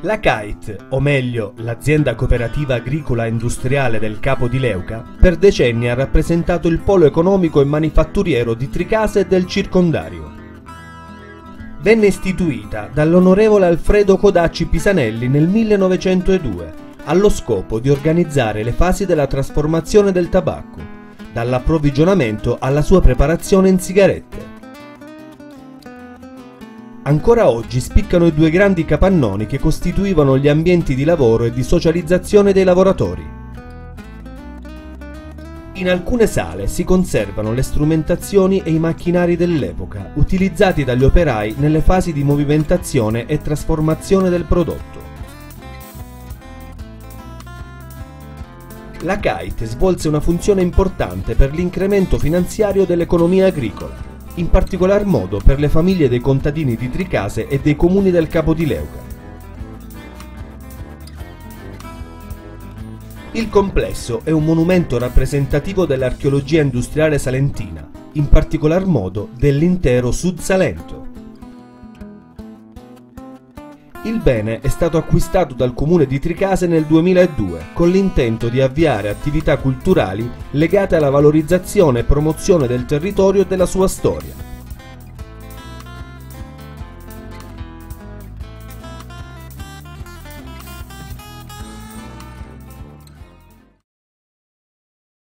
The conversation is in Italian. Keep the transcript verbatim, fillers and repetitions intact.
La C A I T, o meglio l'azienda cooperativa agricola industriale del Capo di Leuca, per decenni ha rappresentato il polo economico e manifatturiero di Tricase e del circondario. Venne istituita dall'onorevole Alfredo Codacci Pisanelli nel millenovecentodue, allo scopo di organizzare le fasi della trasformazione del tabacco, dall'approvvigionamento alla sua preparazione in sigarette. Ancora oggi spiccano i due grandi capannoni che costituivano gli ambienti di lavoro e di socializzazione dei lavoratori. In alcune sale si conservano le strumentazioni e i macchinari dell'epoca, utilizzati dagli operai nelle fasi di movimentazione e trasformazione del prodotto. La C A I T svolse una funzione importante per l'incremento finanziario dell'economia agricola, in particolar modo per le famiglie dei contadini di Tricase e dei comuni del Capo di Leuca. Il complesso è un monumento rappresentativo dell'archeologia industriale salentina, in particolar modo dell'intero Sud Salento. Il bene è stato acquistato dal comune di Tricase nel duemiladue con l'intento di avviare attività culturali legate alla valorizzazione e promozione del territorio e della sua storia.